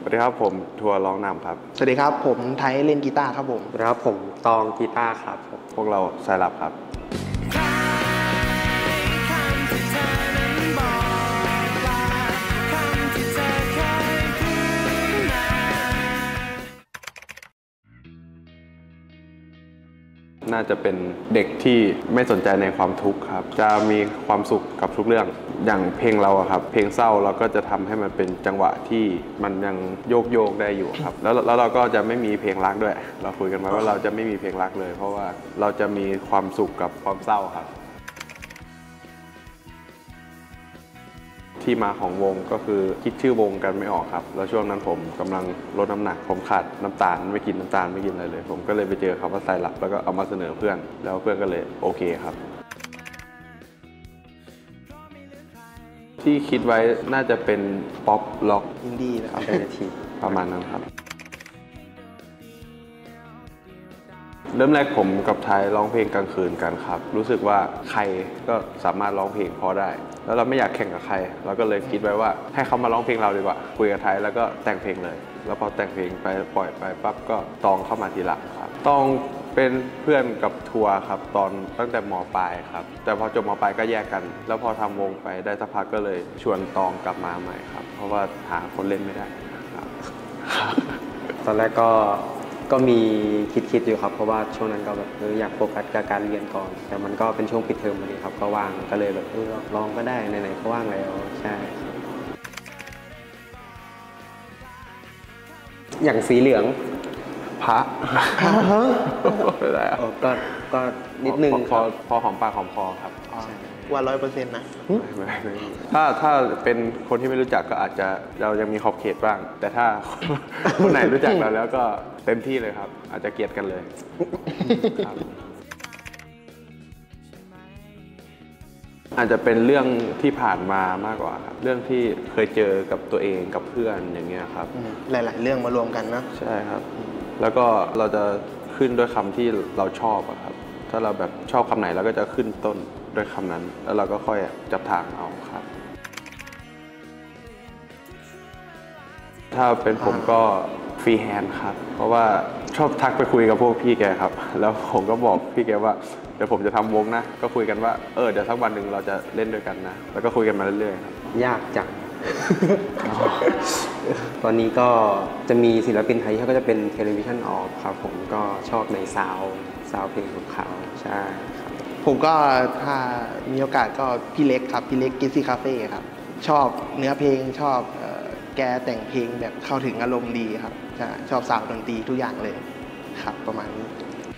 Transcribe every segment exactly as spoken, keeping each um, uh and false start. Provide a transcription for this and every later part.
วัสดีครับผมทัวร์ร้องนำครับสวัสดีครับผมไทยเล่นกีตาร์ครับผมสวัสดีครับผมตองกีตาร์ครับพวกเราสายลับครับน่าจะเป็นเด็กที่ไม่สนใจในความทุกข์ครับจะมีความสุขกับทุกเรื่องอย่างเพลงเราอะครับเพลงเศร้าเราก็จะทำให้มันเป็นจังหวะที่มันยังโยกโยกได้อยู่ครับแล้วแล้วเราก็จะไม่มีเพลงรักด้วยเราคุยกันมาว่าเราจะไม่มีเพลงรักเลยเพราะว่าเราจะมีความสุขกับความเศร้าครับที่มาของวงก็คือคิดชื่อวงกันไม่ออกครับแล้วช่วงนั้นผมกำลังลดน้ำหนักผมขาดน้ำตาลไม่กินน้ำตาลไม่กินอะไรเลยผมก็เลยไปเจอคำว่าสายลับแล้วก็เอามาเสนอเพื่อนแล้วเพื่อนก็เลยโอเคครับที่คิดไว้น่าจะเป็นป๊อปล็อกอินดี้นะครับประมาณนั้นครับเริ่มแรกผมกับไทยร้องเพลงกลางคืนกันครับรู้สึกว่าใครก็สามารถร้องเพลงพอได้แล้วเราไม่อยากแข่งกับใครเราก็เลยคิดไว้ว่าให้เขามาร้องเพลงเราดีกว่าคุยกับไทยแล้วก็แต่งเพลงเลยแล้วพอแต่งเพลงไปปล่อยไปปั๊บก็ตองเข้ามาทีหลังครับตองเป็นเพื่อนกับทัวร์ครับตอนตั้งแต่ม.ปลายครับแต่พอจบม.ปลายก็แยกกันแล้วพอทำวงไปได้สักพักก็เลยชวนตองกลับมาใหม่ครับเพราะว่าหาคนเล่นไม่ได้ครับตอนแรกก็ก็มีคิดๆอยู่ครับเพราะว่าช่วงนั้นก็แบบเอออยากโฟกัสกับการเรียนก่อนแต่มันก็เป็นช่วงปิดเทอมพอดีครับก็ว่างก็เลยแบบเออลองก็ได้ไหนๆก็ว่างแล้วใช่อย่างสีเหลืองพระไม่ได้ก็ก็นิดนึงพอพอหอมปากหอมคอครับว่าร้อยเปอร์เซ็นต์นะถ้าถ้าเป็นคนที่ไม่รู้จักก็อาจจะเรายังมีขอบเขตบ้างแต่ถ้าคนไหนรู้จักเราแล้วก็เต็มที่เลยครับอาจจะเกลียดกันเลยอาจจะเป็นเรื่องที่ผ่านมามากกว่าครับเรื่องที่เคยเจอกับตัวเองกับเพื่อนอย่างเงี้ยครับหลายๆเรื่องมารวมกันนะใช่ครับแล้วก็เราจะขึ้นด้วยคำที่เราชอบครับถ้าเราแบบชอบคำไหนเราก็จะขึ้นต้นด้วยคำนั้นแล้วเราก็ค่อยจับทางเอาครับถ้าเป็นผมก็ฟรีแฮนด์ครับเพราะว่าชอบทักไปคุยกับพวกพี่แกครับแล้วผมก็บอกพี่แกว่าเดี๋ยวผมจะทำวงนะก็คุยกันว่าเออเดี๋ยวสักวันหนึ่งเราจะเล่นด้วยกันนะแล้วก็คุยกันมาเรื่อยๆครับยากจัง ตอนนี้ก็จะมีศิลปินไทยเขาก็จะเป็นเทเลวิชันออฟครับผมก็ชอบในซาวซาวเพลงของเขาใช่ครับผมก็ถ้ามีโอกาสก็พี่เล็กครับพี่เล็กกิซี่คาเฟ่ครับชอบเนื้อเพลงชอบแกแต่งเพลงแบบเข้าถึงอารมณ์ดีครับชอบสาวดนตรีทุกอย่างเลยครับประมาณนี้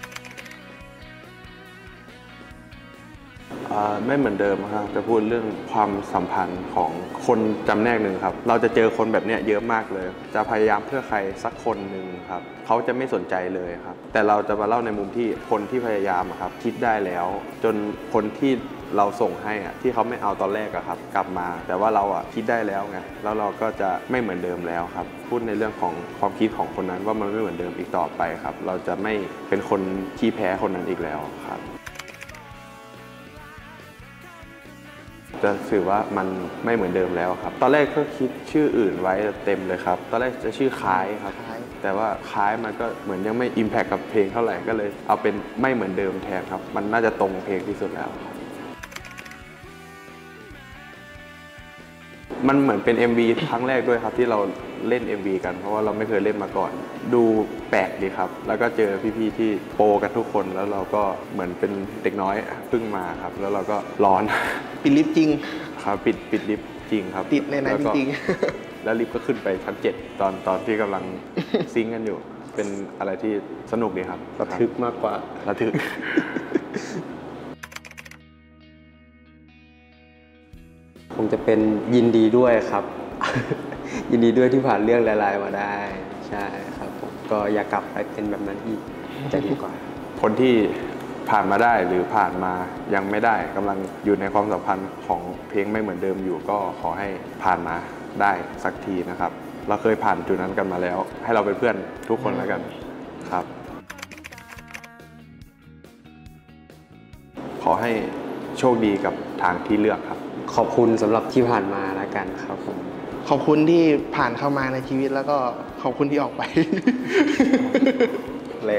ไม่เหมือนเดิมครับจะพูดเรื่องความสัมพันธ์ของคนจำแนกหนึ่งครับเราจะเจอคนแบบนี้เยอะมากเลยจะพยายามเพื่อใครสักคนหนึ่งครับเขาจะไม่สนใจเลยครับแต่เราจะมาเล่าในมุมที่คนที่พยายามครับคิดได้แล้วจนคนที่เราส่งให้อะที่เขาไม่เอาตอนแรกอะครับกลับมาแต่ว่าเราอะคิดได้แล้วไงแล้วเราก็จะไม่เหมือนเดิมแล้วครับพูดในเรื่องของความคิดของคนนั้นว่ามันไม่เหมือนเดิมอีกต่อไปครับเราจะไม่เป็นคนขี้แพ้คนนั้นอีกแล้วครับจะสื่อว่ามันไม่เหมือนเดิมแล้วครับตอนแรกก็คิดชื่ออื่นไว้เต็มเลยครับตอนแรกจะชื่อคล้ายครับแต่ว่าคล้ายมันก็เหมือนยังไม่อิมแพคกับเพลงเท่าไหร่ก็เลยเอาเป็นไม่เหมือนเดิมแทนครับมันน่าจะตรงเพลงที่สุดแล้วมันเหมือนเป็น เอ็ม วี ครั้งแรกด้วยครับที่เราเล่น เอ็ม วี กันเพราะว่าเราไม่เคยเล่นมาก่อนดูแปลกดีครับแล้วก็เจอพี่ๆที่โปรกันทุกคนแล้วเราก็เหมือนเป็นเด็กน้อยเพิ่งมาครับแล้วเราก็ร้อนปิดลิฟต์จริงครับปิดปิดลิฟต์จริงครับติดในนั้นจริงแล้วลิฟต์ก็ขึ้นไปชั้นเจ็ดตอนตอนที่กำลังซิงกันอยู่เป็นอะไรที่สนุกดีครับระทึกมากกว่าระทึกคงจะเป็นยินดีด้วยครับ ยินดีด้วยที่ผ่านเรื่องหลายๆมาได้ใช่ครับผมก็อย่ากลับไปเป็นแบบนั้นอีกจะดีกว่าคนที่ผ่านมาได้หรือผ่านมายังไม่ได้กำลังอยู่ในความสัมพันธ์ของเพลงไม่เหมือนเดิมอยู่ก็ขอให้ผ่านมาได้สักทีนะครับเราเคยผ่านจุดนั้นกันมาแล้วให้เราเป็นเพื่อนทุกคนแล้วกันครับขอให้โชคดีกับทางที่เลือกครับขอบคุณสำหรับที่ผ่านมาแล้วกันครับผมขอบคุณที่ผ่านเข้ามาในชีวิตแล้วก็ขอบคุณที่ออกไปแรง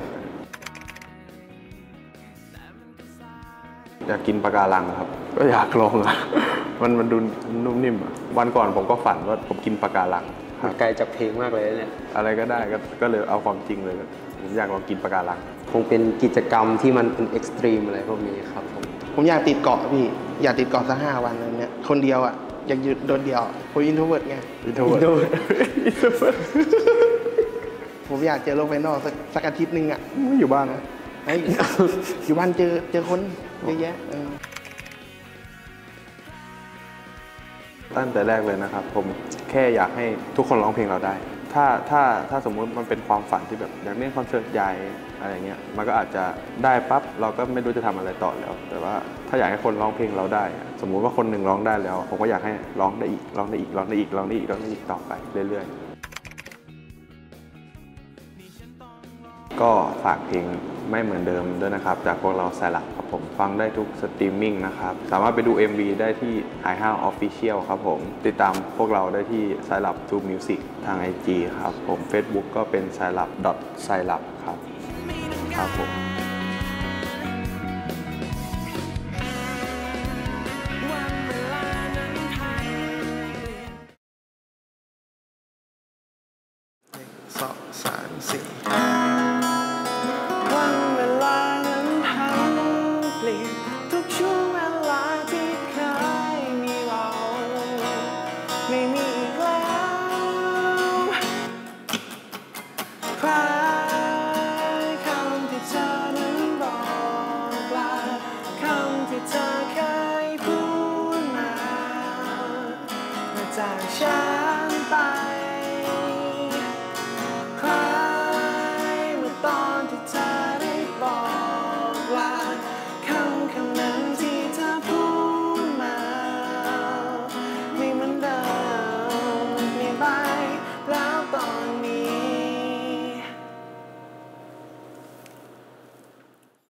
อยากกินปะการังครับก็อยากลองอ่ะ มันมันดูนุ่มนิ่มอ่ะวันก่อนผมก็ฝันว่าผมกินปะการังครับไกลจากเพลงมากเลยเนี่ยอะไรก็ได้ก็ก็เลยเอาความจริงเลยผมอยากลองกินปะการังคงเป็นกิจกรรมที่มันเป็นเอ็กซ์ตรีมอะไรพวกนี้ครับผมผมอยากติดเกาะพี่ อยากติดเกาะสักห้าวันอะไรเนี้ยคนเดียวอ่ะอยากหยุดโดดเดียวผมอินโทรเวิร์ดไง introvert introvert ผมอยากเจอโลกภายนอกสักสักอาทิตย์หนึงอ่ะไม่อยู่บ้านนะเฮ้ย อยู่บ้านเจอเจอคนเยอะแยะเออตั้งแต่แรกเลยนะครับ ผมแค่อยากให้ทุกคนร้องเพลงเราได้ ถ้าถ้าถ้าสมมุติมันเป็นความฝันที่แบบอยากเล่นคอนเสิร์ตใหญ่อะไรเงี้ยมันก็อาจจะได้ปั๊บเราก็ไม่รู้จะทำอะไรต่อแล้ว แต่ว่าถ้าอยากให้คนร้องเพลงเราได้อะสมมุติว่าคนหนึ่งร้องได้แล้วผมก็อยากให้ร้องได้อีกร้องได้อีกร้องได้อีกร้องได้อีกร้องได้อีกต่อไปเรื่อยๆก็ฝากเพลงไม่เหมือนเดิมด้วยนะครับจากพวกเราสายหลักครับผมฟังได้ทุกสตรีมมิ่งนะครับสามารถไปดู เอ็ม วี ได้ที่ High House Official ครับผมติดตามพวกเราได้ที่สายหลับ ทู Music ทาง ไอ จี ครับผม Facebook ก็เป็นสายหลับ สายหลับครับครับผมสองสามสี่